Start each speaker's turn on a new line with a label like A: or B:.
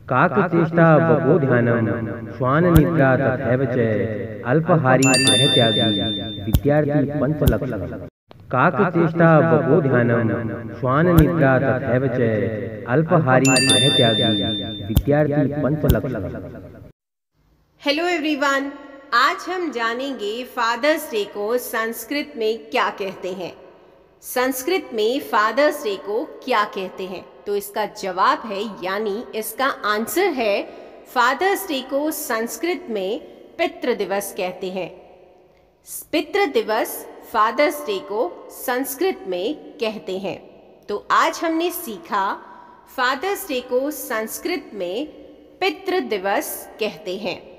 A: काकचेष्टा बको ध्यानम श्वान निद्रा तथैव च अल्पहारी गृहत्यागी विद्यार्थी पंचलक्षण। काकचेष्टा बको ध्यानम श्वान निद्रा तथैव च अल्पहारी गृहत्यागी विद्यार्थी पंचलक्षण।
B: हेलो एवरीवन, आज हम जानेंगे फादर्स डे को संस्कृत में क्या कहते हैं। संस्कृत में फादर्स डे को क्या कहते हैं? तो इसका जवाब है, यानी इसका आंसर है, फादर्स डे को संस्कृत में पितृ दिवस कहते हैं। पितृ दिवस फादर्स डे को संस्कृत में कहते हैं। तो आज हमने सीखा फादर्स डे को संस्कृत में पितृ दिवस कहते हैं।